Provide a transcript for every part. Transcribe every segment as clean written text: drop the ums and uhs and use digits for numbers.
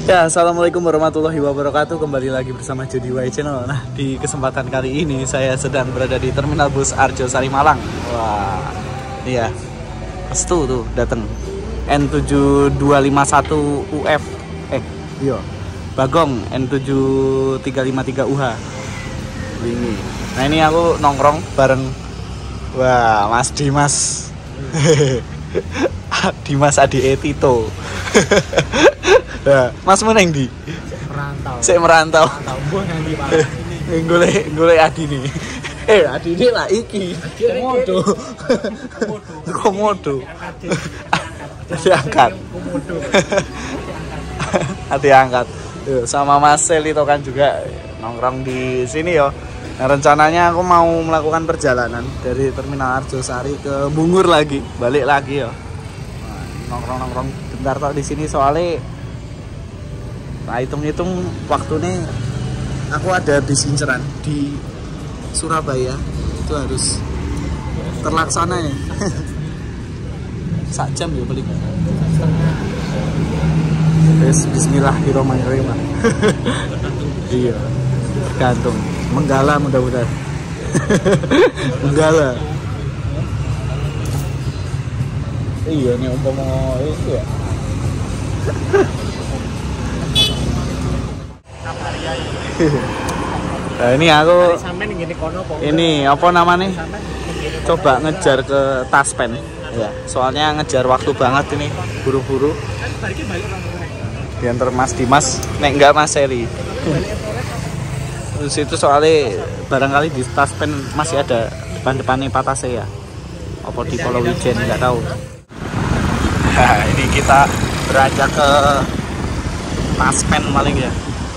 Ya, assalamualaikum warahmatullahi wabarakatuh. Kembali lagi bersama Jody Y Channel. Nah, di kesempatan kali ini saya sedang berada di Terminal Bus Arjosari Malang. Wah, iya, restu tuh dateng N7251 UF. Iya, Bagong N7353 UH. Ini. Nah, ini aku nongkrong bareng, wah, Mas Dimas. Dimas Adi Tito. Ya, Mas meneng di merantau. Sik merantau. Mbah nganti Pak. Golek Adi nih. Adi ini lah iki. Komodo. Komodo. Adi angkat. Adi angkat. Yo, sama Mas Selito kan juga nongkrong di sini yo. Nah, rencananya aku mau melakukan perjalanan dari Terminal Arjosari ke Bungur lagi, balik lagi yo. Nah, nongkrong bentar tok di sini soalnya nah, hitung-hitung waktunya aku ada bis inceran di Surabaya, itu harus terlaksana ya. 1 jam ya paling. Bismillahirrahmanirrahim. Iya, tergantung. Menggala mudah-mudahan. Menggala. Iya nih umpama itu ya. Nah, ini aku ini apa namanya? Coba ngejar ke Taspen ya. Soalnya ngejar waktu banget ini, buru-buru. Diantar Mas Dimas, nek enggak Mas Seri. Terus itu soalnya barangkali di Taspen masih ada depan-depannya Patase ya. Apa di Pulau Wijen nggak tahu. Nah, ini kita beranjak ke Taspen paling ya.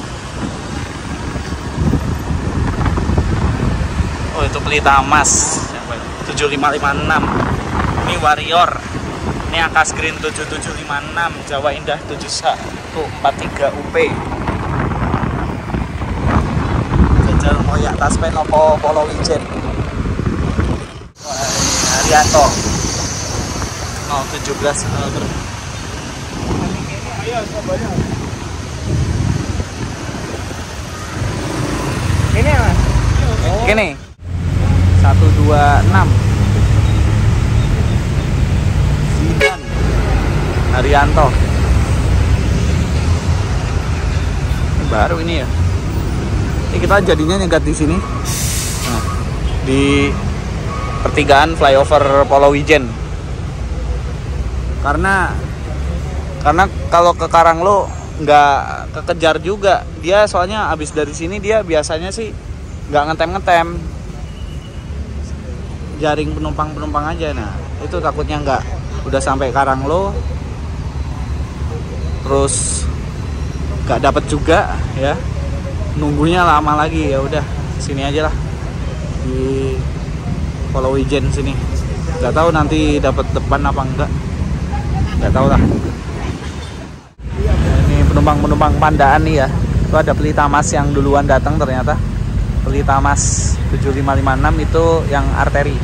Oh, itu pelita emas 7556. Ini Warrior. Ini Akas Green 7756, Jawa Indah 7143 UP. Jajal moyak Taspen opo Pulau Wijen. Haryanto 017 km. Ayo coba. Ini Mas. Gini. 126 Zidan Haryanto. Ini baru ini ya. Ini kita jadinya nyegat di sini. Nah, di pertigaan flyover Pulau Wijen. Karena kalau ke Karanglo nggak kekejar juga. Dia soalnya abis dari sini dia biasanya sih nggak ngetem. Jaring penumpang aja. Nah, itu takutnya nggak udah sampai Karanglo terus nggak dapet juga ya, nunggunya lama lagi. Ya udah sini aja lah di Pulau Wijen sini. Nggak tahu nanti dapat depan apa nggak tahu lah. Nah, ini penumpang Pandaan nih ya. Itu ada pelita emas yang duluan datang ternyata. Pelita Mas 7556 itu yang arteri.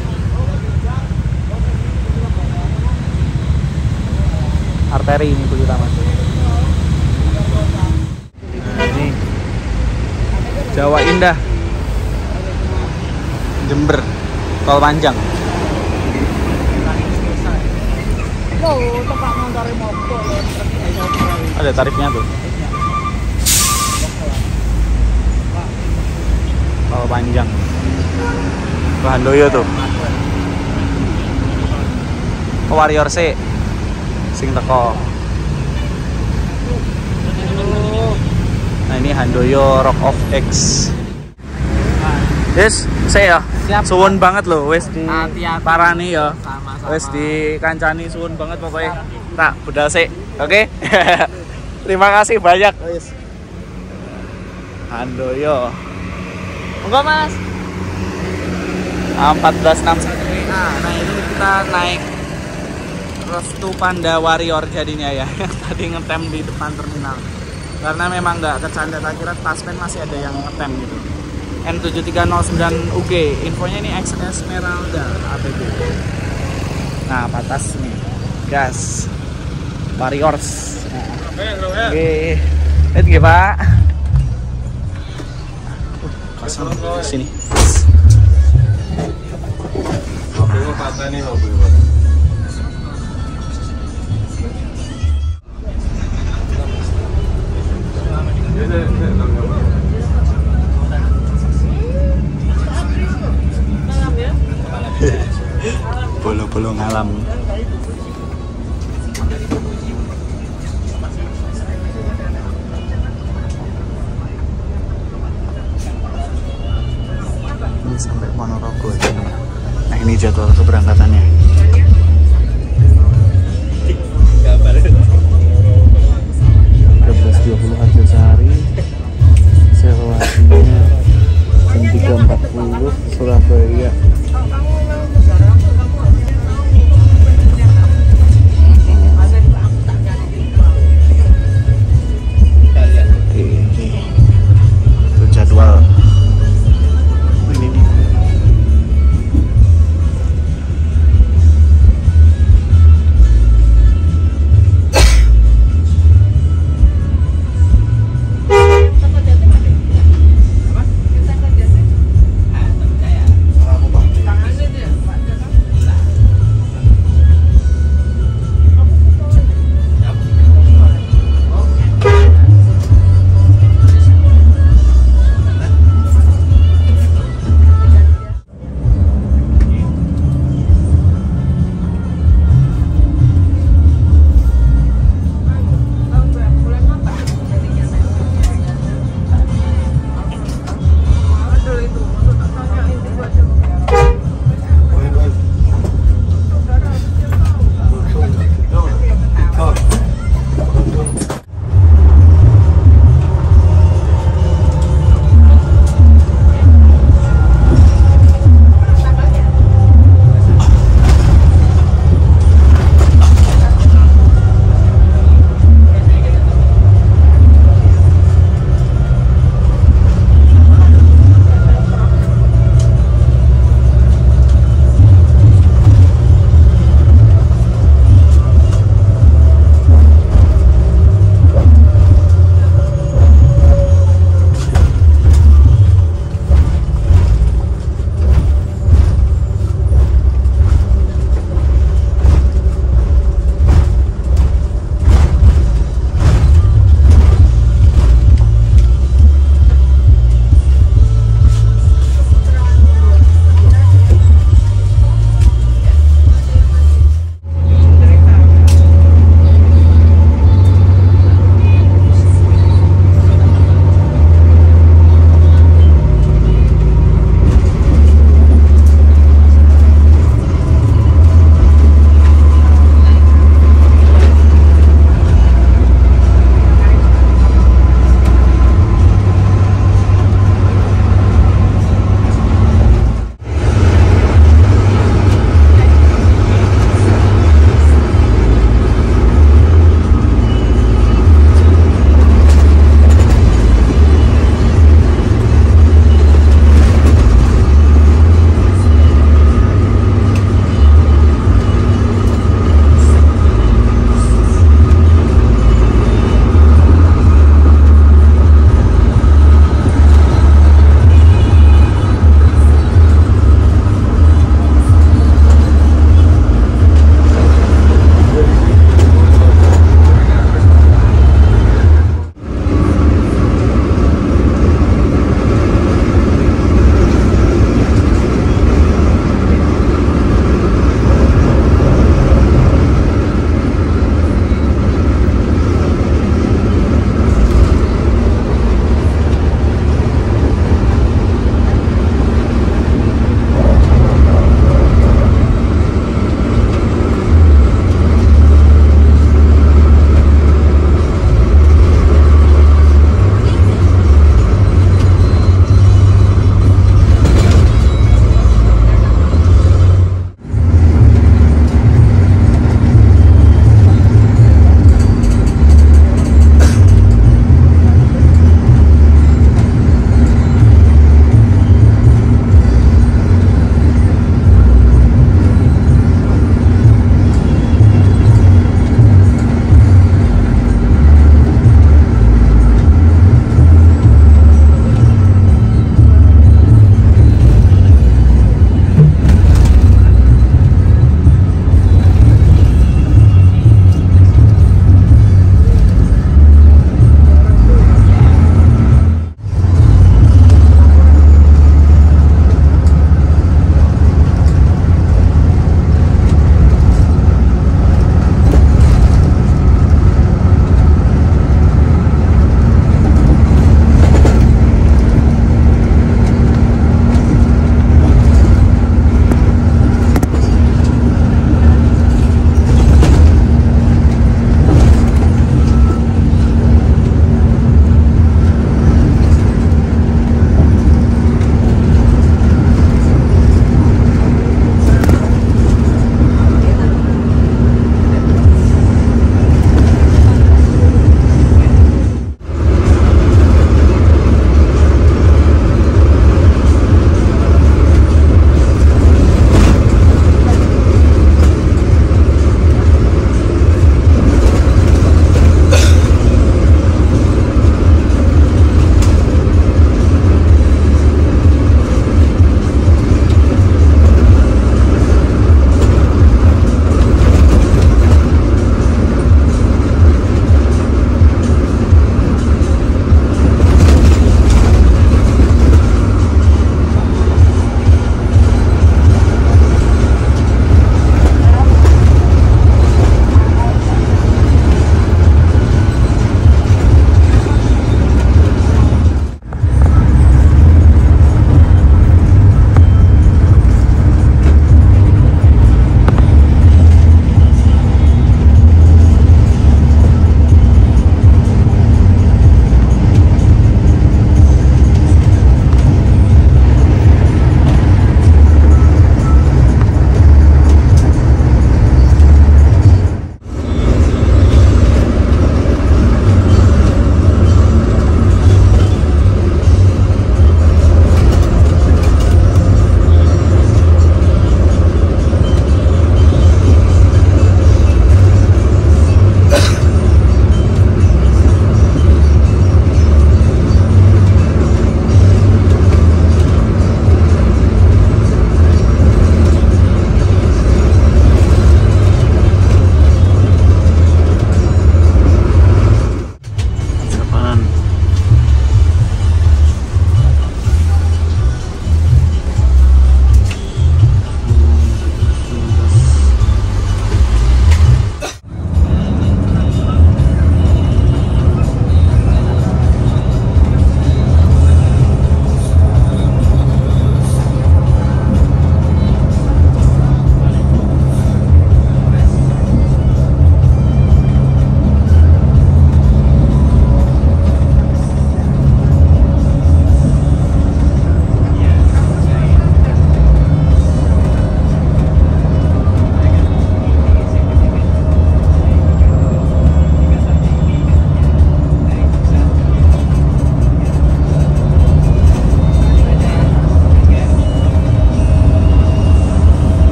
Arteri ini pelita Mas. Nah, ini Jawa Indah Jember tol panjang. Ada tarifnya tuh. Tol panjang Handoyo tuh. Warrior C sing teko. Nah, ini Handoyo Rock of X. Yes, saya ya. Suwun banget loh wes di parani ya. Wes di kancani suwun banget pokoknya. Tak budal sik. Oke. Terima kasih banyak. Handoyo. Enggak Mas. 1461 WA. Nah, ini kita naik Restu Panda Warrior jadinya ya. Tadi ngetem di depan terminal. Karena memang nggak kecanda, tak kira Taspen masih ada yang ngetem gitu. N7309 UG. Infonya ini X Esmeralda ABB. Nah, patas nih. Gas. Warriors. Nah. Oke. Lihat ya Pak. Kosong sini. Mobilnya patah nih mobil. Bolo-bolo ngalam. Ini sampai Ponorogo ini. Nah ini jadwal keberangkatannya. 13.20 Arjosari. Serwasinya jam 3.40 Surabaya. Itu jadwal. Ini nih.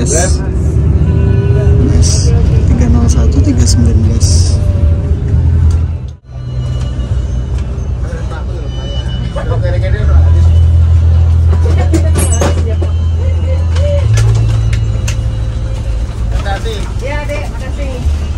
guys. 301 319. Ya, Dek, makasih.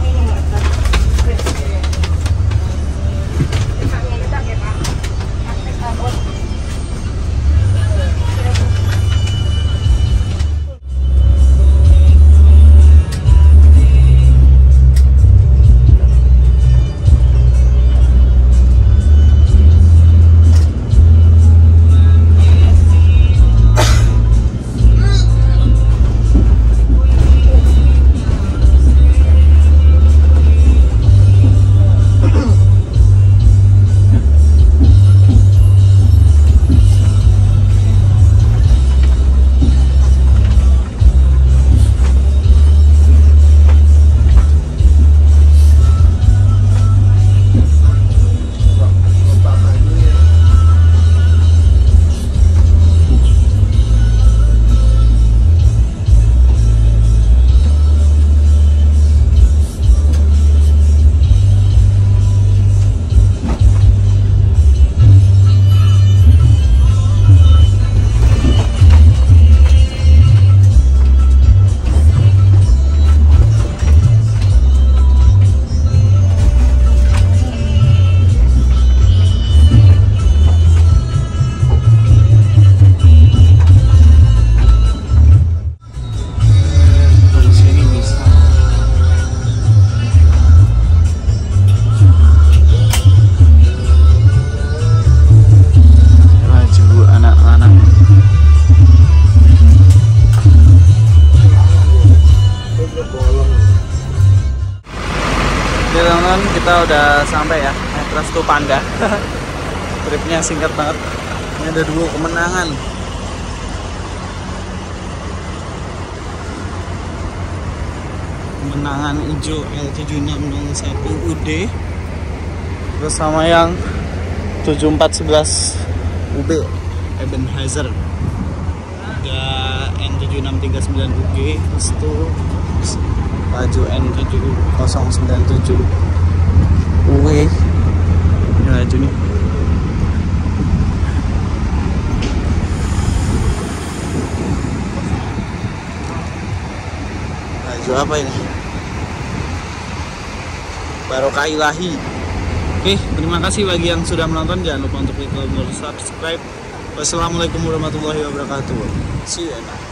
Teman-teman, kita udah sampai ya, Resto Panda. Tripnya singkat banget. Ini ada 2 kemenangan. Kemenangan hijau L7601 UD, terus sama yang 7411 UB Ebenezer. Ada N7639 UG, terus itu baju N7097 UW. Ini baju nih. Baju apa ini? Barokah Ilahi. Oke, terima kasih bagi yang sudah menonton. Jangan lupa untuk klik tombol subscribe. Wassalamualaikum warahmatullahi wabarakatuh. See you.